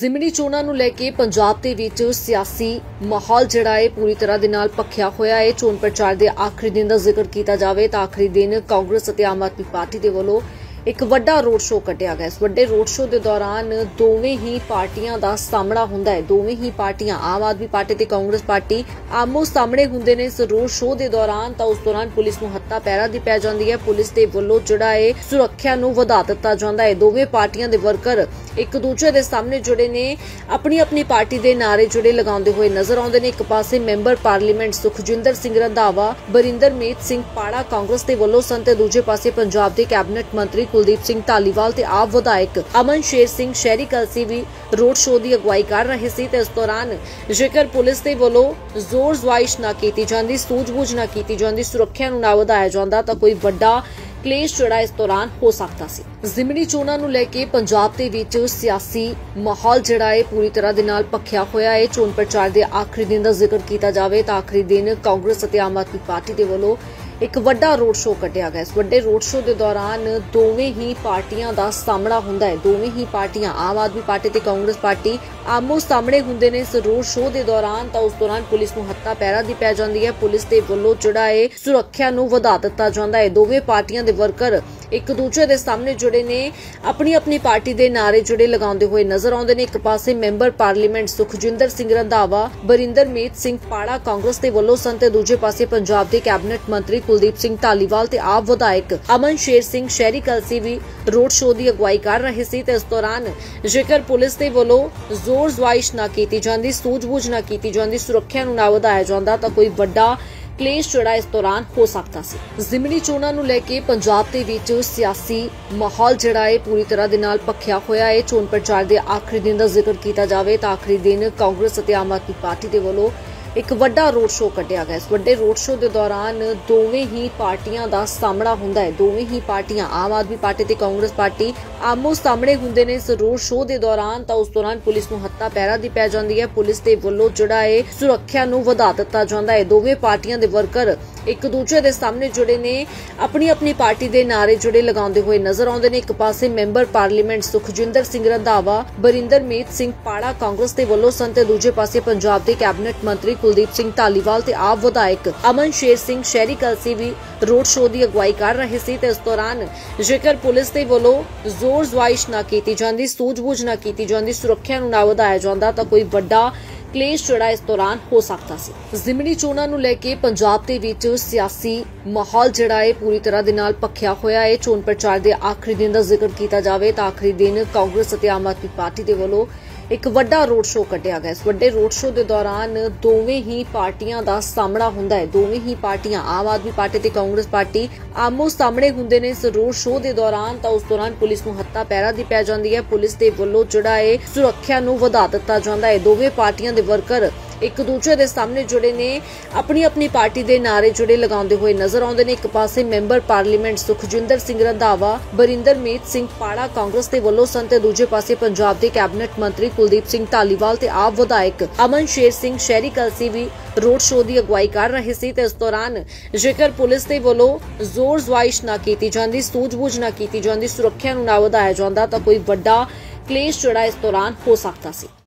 ਜ਼ਿਮਨੀ ਚੋਣਾਂ ਨੂੰ ਲੈ ਕੇ ਪੰਜਾਬ ਦੇ ਵਿੱਚ ਸਿਆਸੀ ਮਾਹੌਲ ਜਿਹੜਾ ਹੈ ਪੂਰੀ ਤਰ੍ਹਾਂ ਦੇ ਨਾਲ ਭਖਿਆ ਹੋਇਆ ਹੈ। ਚੋਣ ਪ੍ਰਚਾਰ ਦੇ ਆਖਰੀ ਦਿਨ ਦਾ ਜ਼ਿਕਰ ਕੀਤਾ ਜਾਵੇ ਤਾਂ ਆਖਰੀ ਦਿਨ ਕਾਂਗਰਸ ਅਤੇ ਆਮ ਆਦਮੀ ਪਾਰਟੀ ਦੇ ਵੱਲੋਂ ਇੱਕ ਵੱਡਾ ਰੋਡ ਸ਼ੋਅ ਕੱਢਿਆ ਗਿਆ। ਇਸ ਵੱਡੇ ਰੋਡ ਸ਼ੋਅ ਦੇ ਦੌਰਾਨ ਦੋਵੇਂ ਹੀ ਪਾਰਟੀਆਂ ਦਾ ਸਾਹਮਣਾ ਹੁੰਦਾ ਹੈ। ਦੋਵੇਂ ਹੀ ਪਾਰਟੀਆਂ ਆਮ ਆਦਮੀ ਪਾਰਟੀ ਤੇ ਕਾਂਗਰਸ ਪਾਰਟੀ ਆਮੋ ਸਾਹਮਣੇ ਹੁੰਦੇ ਨੇ। ਇਸ ਰੋਡ ਸ਼ੋਅ ਦੇ ਦੌਰਾਨ ਤਾਂ ਉਸ ਦੌਰਾਨ ਪੁਲਿਸ ਨੂੰ ਹੱਥਾ ਪੈਰਾ ਦੀ ਪੈ ਜਾਂਦੀ ਹੈ। ਪੁਲਿਸ ਦੇ ਵੱਲੋਂ ਜਿਹੜਾ ਹੈ ਸੁਰੱਖਿਆ ਨੂੰ ਵਧਾ ਦਿੱਤਾ ਜਾਂਦਾ ਹੈ। ਦੋਵੇਂ ਪਾਰਟੀਆਂ ਦੇ ਵਰਕਰ ਇੱਕ ਦੂਜੇ ਦੇ ਸਾਹਮਣੇ ਜੁੜੇ ਨੇ, ਆਪਣੀ ਪਾਰਟੀ ਦੇ ਨਾਰੇ ਜੁੜੇ ਲਗਾਉਂਦੇ ਹੋਏ ਨਜ਼ਰ ਆਉਂਦੇ ਨੇ। ਇੱਕ ਪਾਸੇ ਮੈਂਬਰ ਪਾਰਲੀਮੈਂਟ ਸੁਖਜਿੰਦਰ ਸਿੰਘ ਰੰਧਾਵਾ, ਬਰਿੰਦਰਮੀਤ ਸਿੰਘ ਪਾੜਾ ਕਾਂਗਰਸ ਦੇ ਵੱਲੋਂ ਸਨ ਤੇ ਦੂਜੇ ਪਾਸੇ ਪੰਜਾਬ ਦੇ ਕੈਬਨਿਟ ਮੰਤਰੀ ਕੁਲਦੀਪ ਸਿੰਘ ਧਾਲੀਵਾਲ ਤੇ ਆਪ ਵਿਧਾਇਕ ਅਮਨ ਸ਼ੇਰ ਸਿੰਘ ਸ਼ਹਿਰੀ ਕਲਸੀ ਵੀ ਰੋਡ ਸ਼ੋਅ ਦੀ ਅਗਵਾਈ ਕਰ ਰਹੇ ਸੀ। ਤੇ ਇਸ ਦੌਰਾਨ ਜੇਕਰ ਪੁਲਿਸ ਦੇ ਵੱਲੋਂ ਜ਼ੋਰ ਜ਼ਵਾਇਸ਼ ਨਾ ਕੀਤੀ ਜਾਂਦੀ, ਸੂਝ-ਬੂਝ ਨਾ ਕੀਤੀ ਜਾਂਦੀ, ਸੁਰੱਖਿਆ ਨੂੰ ਨਾ ਵਧਾਇਆ ਜਾਂਦਾ ਤਾਂ ਕੋਈ ਵੱਡਾ ਕਲੇਸ਼ ਜਿਹੜਾ ਇਸ ਦੌਰਾਨ ਹੋ ਸਕਦਾ ਸੀ। ਜ਼ਿਮਨੀ ਚੋਣਾਂ ਨੂੰ ਲੈ ਕੇ ਪੰਜਾਬ ਦੇ ਵਿੱਚ ਸਿਆਸੀ ਮਾਹੌਲ ਜਿਹੜਾ ਹੈ ਪੂਰੀ ਤਰ੍ਹਾਂ ਦੇ ਨਾਲ ਭਖਿਆ ਹੋਇਆ ਹੈ। ਚੋਣ ਪ੍ਰਚਾਰ ਦੇ ਆਖਰੀ ਦਿਨ ਦਾ ਜ਼ਿਕਰ ਕੀਤਾ ਜਾਵੇ ਤਾਂ ਆਖਰੀ ਦਿਨ ਕਾਂਗਰਸ ਅਤੇ ਆਮ ਆਦਮੀ ਪਾਰਟੀ ਦੇ ਵੱਲੋਂ ਇੱਕ ਵੱਡਾ ਰੋਡ ਸ਼ੋਅ ਕੱਢਿਆ ਗਿਆ। ਇਸ ਵੱਡੇ ਰੋਡ ਸ਼ੋਅ ਦੇ ਦੌਰਾਨ ਦੋਵੇਂ ਹੀ ਪਾਰਟੀਆਂ ਦਾ ਸਾਹਮਣਾ ਹੁੰਦਾ ਹੈ। ਦੋਵੇਂ ਹੀ ਪਾਰਟੀਆਂ ਆਮ ਆਦਮੀ ਪਾਰਟੀ ਤੇ ਕਾਂਗਰਸ ਪਾਰਟੀ ਆਮੋ ਸਾਹਮਣੇ ਹੁੰਦੇ ਨੇ। ਇਸ ਰੋਡ ਸ਼ੋਅ ਦੇ ਦੌਰਾਨ ਤਾਂ ਉਸ ਦੌਰਾਨ ਪੁਲਿਸ ਨੂੰ ਹੱਥਾ ਪੈਰਾ ਦੀ ਪੈ ਜਾਂਦੀ ਹੈ। ਪੁਲਿਸ ਦੇ ਵੱਲੋਂ ਜਿਹੜਾ ਹੈ ਸੁਰੱਖਿਆ ਨੂੰ ਵਧਾ ਦਿੱਤਾ ਜਾਂਦਾ ਹੈ। ਦੋਵੇਂ ਪਾਰਟੀਆਂ ਦੇ ਵਰਕਰ ਇੱਕ ਦੂਜੇ ਦੇ ਸਾਹਮਣੇ ਜੁੜੇ ਨੇ, ਆਪਣੀ ਪਾਰਟੀ ਦੇ ਨਾਰੇ ਜੁੜੇ ਲਗਾਉਂਦੇ ਹੋਏ ਨਜ਼ਰ ਆਉਂਦੇ ਨੇ। ਇੱਕ ਪਾਸੇ ਮੈਂਬਰ ਪਾਰਲੀਮੈਂਟ ਸੁਖਜਿੰਦਰ ਸਿੰਘ ਰੰਧਾਵਾ, ਬਰਿੰਦਰਮੀਤ ਸਿੰਘ ਪਾੜਾ ਕਾਂਗਰਸ ਦੇ ਵੱਲੋਂ ਸਨ ਤੇ ਦੂਜੇ ਪਾਸੇ ਪੰਜਾਬ ਦੇ ਕੈਬਨਿਟ ਮੰਤਰੀ ਕੁਲਦੀਪ ਸਿੰਘ ਧਾਲੀਵਾਲ ਤੇ ਆਪ ਵਿਧਾਇਕ ਅਮਨ ਸ਼ੇਰ ਸਿੰਘ ਸ਼ਹਿਰੀ ਕਲਸੀ ਵੀ ਰੋਡ ਸ਼ੋਅ ਦੀ ਅਗਵਾਈ ਕਰ ਰਹੇ ਸੀ। ਤੇ ਇਸ ਦੌਰਾਨ ਜੇਕਰ ਪੁਲਿਸ ਦੇ ਵੱਲੋਂ ਜ਼ੋਰ ਜ਼ਵਾਇਸ਼ ਨਾ ਕੀਤੀ ਜਾਂਦੀ, ਸੂਝ-ਬੂਝ ਨਾ ਕੀਤੀ ਜਾਂਦੀ, ਸੁਰੱਖਿਆ ਨੂੰ ਨਾ ਵਧਾਇਆ ਜਾਂਦਾ ਤਾਂ ਕੋਈ ਵੱਡਾ ਕਲੇਸ਼ ਜਿਹੜਾ ਇਸ ਦੌਰਾਨ ਹੋ ਸਕਦਾ ਸੀ। ਜ਼ਿਮਨੀ ਚੋਣਾਂ ਨੂੰ ਲੈ ਕੇ ਪੰਜਾਬ ਦੇ ਵਿੱਚ ਸਿਆਸੀ ਮਾਹੌਲ ਜਿਹੜਾ ਹੈ ਪੂਰੀ ਤਰ੍ਹਾਂ ਦੇ ਨਾਲ ਭਖਿਆ ਹੋਇਆ ਹੈ। ਚੋਣ ਪ੍ਰਚਾਰ ਦੇ ਆਖਰੀ ਦਿਨ ਦਾ ਜ਼ਿਕਰ ਕੀਤਾ ਜਾਵੇ ਤਾਂ ਆਖਰੀ ਦਿਨ ਕਾਂਗਰਸ ਅਤੇ ਆਮ ਆਦਮੀ ਪਾਰਟੀ ਦੇ ਵੱਲੋਂ ਇੱਕ ਵੱਡਾ ਰੋਡ ਸ਼ੋਅ ਕੱਢਿਆ ਗਿਆ। ਇਸ ਵੱਡੇ ਰੋਡ ਸ਼ੋਅ ਦੇ ਦੌਰਾਨ ਦੋਵੇਂ ਹੀ ਪਾਰਟੀਆਂ ਦਾ ਸਾਹਮਣਾ ਹੁੰਦਾ ਹੈ। ਦੋਵੇਂ ਹੀ ਪਾਰਟੀਆਂ ਆਮ ਆਦਮੀ ਪਾਰਟੀ ਤੇ ਕਾਂਗਰਸ ਪਾਰਟੀ ਆਮੋ ਸਾਹਮਣੇ ਹੁੰਦੇ ਨੇ। ਇਸ ਰੋਡ ਸ਼ੋਅ ਦੇ ਦੌਰਾਨ ਤਾਂ ਉਸ ਦੌਰਾਨ ਪੁਲਿਸ ਨੂੰ ਹੱਥਾ ਪੈਰਾ ਦੀ ਪੈ ਜਾਂਦੀ ਹੈ। ਪੁਲਿਸ ਦੇ ਵੱਲੋਂ ਜਿਹੜਾ ਹੈ ਸੁਰੱਖਿਆ ਨੂੰ ਵਧਾ ਦਿੱਤਾ ਜਾਂਦਾ ਹੈ। ਦੋਵੇਂ ਪਾਰਟੀਆਂ ਦੇ ਵਰਕਰ ਇੱਕ ਦੂਜੇ ਦੇ ਸਾਹਮਣੇ ਜੁੜੇ ਨੇ, ਆਪਣੀ ਪਾਰਟੀ ਦੇ ਨਾਰੇ ਜੁੜੇ ਲਗਾਉਂਦੇ ਹੋਏ ਨਜ਼ਰ ਆਉਂਦੇ ਨੇ। ਇੱਕ ਪਾਸੇ ਮੈਂਬਰ ਪਾਰਲੀਮੈਂਟ ਸੁਖਜਿੰਦਰ ਸਿੰਘ ਰੰਧਾਵਾ, ਬਰਿੰਦਰਮੀਤ ਸਿੰਘ ਪਾੜਾ ਕਾਂਗਰਸ ਦੇ ਵੱਲੋਂ ਸਨ ਤੇ ਦੂਜੇ ਪਾਸੇ ਪੰਜਾਬ ਦੇ ਕੈਬਨਿਟ ਮੰਤਰੀ ਕੁਲਦੀਪ ਸਿੰਘ ਧਾਲੀਵਾਲ ਤੇ ਆਪ ਵਿਧਾਇਕ ਅਮਨ ਸ਼ੇਰ ਸਿੰਘ ਸ਼ਹਿਰੀ ਕਲਸੀ ਵੀ ਰੋਡ ਸ਼ੋਅ ਦੀ ਅਗਵਾਈ ਕਰ ਰਹੇ ਸੀ। ਤੇ ਇਸ ਦੌਰਾਨ ਜੇਕਰ ਪੁਲਿਸ ਦੇ ਵੱਲੋਂ ਜ਼ੋਰ ਜ਼ਵਾਇਸ਼ ਨਾ ਕੀਤੀ ਜਾਂਦੀ, ਸੂਝ-ਬੂਝ ਨਾ ਕੀਤੀ ਜਾਂਦੀ, ਸੁਰੱਖਿਆ ਨੂੰ ਨਾ ਵਧਾਇਆ ਜਾਂਦਾ ਤਾਂ ਕੋਈ ਵੱਡਾ ਕਲੇਸ਼ ਜਿਹੜਾ ਇਸ ਦੌਰਾਨ ਹੋ ਸਕਦਾ ਸੀ। ਜ਼ਿਮਨੀ ਚੋਣਾਂ ਨੂੰ ਲੈ ਕੇ ਪੰਜਾਬ ਦੇ ਵਿੱਚ ਸਿਆਸੀ ਮਾਹੌਲ ਜਿਹੜਾ ਹੈ ਪੂਰੀ ਤਰ੍ਹਾਂ ਦੇ ਨਾਲ ਭਖਿਆ ਹੋਇਆ ਹੈ। ਚੋਣ ਪ੍ਰਚਾਰ ਦੇ ਆਖਰੀ ਦਿਨ ਦਾ ਜ਼ਿਕਰ ਕੀਤਾ ਜਾਵੇ ਤਾਂ ਆਖਰੀ ਦਿਨ ਕਾਂਗਰਸ ਅਤੇ ਆਮ ਆਦਮੀ ਪਾਰਟੀ ਦੇ ਵੱਲੋਂ ਇੱਕ ਵੱਡਾ ਰੋਡ ਸ਼ੋਅ ਕੱਢਿਆ ਗਿਆ। ਇਸ ਵੱਡੇ ਰੋਡ ਸ਼ੋਅ ਦੇ ਦੌਰਾਨ ਦੋਵੇਂ ਹੀ ਪਾਰਟੀਆਂ ਦਾ ਸਾਹਮਣਾ ਹੁੰਦਾ ਹੈ। ਦੋਵੇਂ ਹੀ ਪਾਰਟੀਆਂ ਆਮ ਆਦਮੀ ਪਾਰਟੀ ਤੇ ਕਾਂਗਰਸ ਪਾਰਟੀ ਆਮੋ ਸਾਹਮਣੇ ਹੁੰਦੇ ਨੇ। ਇਸ ਰੋਡ ਸ਼ੋਅ ਦੇ ਦੌਰਾਨ ਤਾਂ ਉਸ ਦੌਰਾਨ ਪੁਲਿਸ ਨੂੰ ਹੱਥਾ ਪੈਰਾ ਦੀ ਪੈ ਜਾਂਦੀ ਹੈ। ਪੁਲਿਸ ਦੇ ਵੱਲੋਂ ਜਿਹੜਾ ਹੈ ਸੁਰੱਖਿਆ ਨੂੰ ਵਧਾ ਦਿੱਤਾ ਜਾਂਦਾ ਹੈ। ਦੋਵੇਂ ਪਾਰਟੀਆਂ ਦੇ ਵਰਕਰ ਇੱਕ ਦੂਜੇ ਦੇ ਸਾਹਮਣੇ ਜੁੜੇ ਨੇ, ਆਪਣੀ ਪਾਰਟੀ ਦੇ ਨਾਰੇ ਜੁੜੇ ਲਗਾਉਂਦੇ ਹੋਏ ਨਜ਼ਰ ਆਉਂਦੇ ਨੇ। ਇੱਕ ਪਾਸੇ ਮੈਂਬਰ ਪਾਰਲੀਮੈਂਟ ਸੁਖਜਿੰਦਰ ਸਿੰਘ ਰੰਧਾਵਾ, ਬਰਿੰਦਰਮੀਤ ਸਿੰਘ ਪਾੜਾ ਕਾਂਗਰਸ ਦੇ ਵੱਲੋਂ ਸਨ ਤੇ ਦੂਜੇ ਪਾਸੇ ਪੰਜਾਬ ਦੇ ਕੈਬਨਿਟ ਮੰਤਰੀ ਕੁਲਦੀਪ ਸਿੰਘ ਧਾਲੀਵਾਲ ਤੇ ਆਪ ਵਿਧਾਇਕ ਅਮਨ ਸ਼ੇਰ ਸਿੰਘ ਸ਼ਹਿਰੀ ਕਲਸੀ ਵੀ ਰੋਡ ਸ਼ੋਅ ਦੀ ਅਗਵਾਈ ਕਰ ਰਹੇ ਸੀ। ਤੇ ਇਸ ਦੌਰਾਨ ਜੇਕਰ ਪੁਲਿਸ ਦੇ ਵੱਲੋਂ ਜ਼ੋਰ ਜ਼ਵਾਇਸ਼ ਨਾ ਕੀਤੀ ਜਾਂਦੀ, ਸੂਝ-ਬੂਝ ਨਾ ਕੀਤੀ ਜਾਂਦੀ, ਸੁਰੱਖਿਆ ਨੂੰ ਨਾ ਵਧਾਇਆ ਜਾਂਦਾ ਤਾਂ ਕੋਈ ਵੱਡਾ ਕਲੇਸ਼ ਜਿਹੜਾ ਇਸ ਦੌਰਾਨ ਹੋ ਸਕਦਾ ਸੀ।